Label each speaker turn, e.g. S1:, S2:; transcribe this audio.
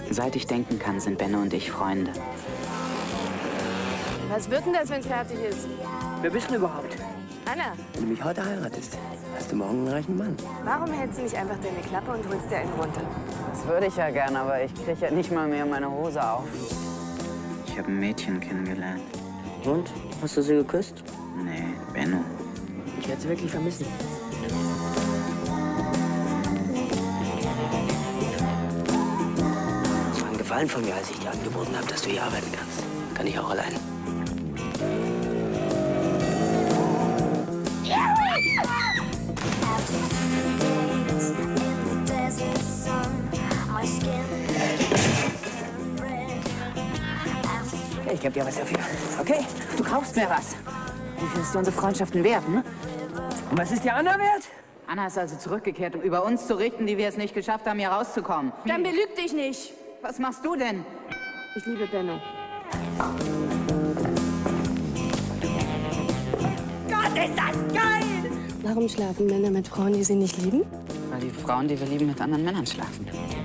S1: Seit ich denken kann, sind Benno und ich Freunde.
S2: Was wird denn das, wenn es fertig ist?
S3: Wer bist du überhaupt?
S2: Anna,
S3: Wenn du mich heute heiratest, hast du morgen einen reichen Mann.
S2: warum hältst du nicht einfach deine Klappe und holst dir einen runter?
S1: Das würde ich ja gern, aber ich kriege ja nicht mal mehr meine Hose auf. Ich habe ein Mädchen kennengelernt.
S3: Und? Hast du sie geküsst?
S1: Nee, Benno.
S3: Ich werde sie wirklich vermissen. Das war ein Gefallen von mir, als ich dir angeboten habe, dass du hier arbeiten kannst. Kann ich auch allein.
S1: Ich gebe dir was dafür. Okay? Du kaufst mir was. Wie viel ist dir unsere Freundschaften wert, ne?
S3: Und was ist dir Anna wert?
S1: Anna ist also zurückgekehrt, um über uns zu richten, die wir es nicht geschafft haben, hier rauszukommen.
S2: Dann belüg dich nicht.
S1: Was machst du denn?
S2: Ich liebe Benno.
S3: Gott, ist das geil!
S2: Warum schlafen Männer mit Frauen, die sie nicht lieben?
S1: Weil die Frauen, die wir lieben, mit anderen Männern schlafen.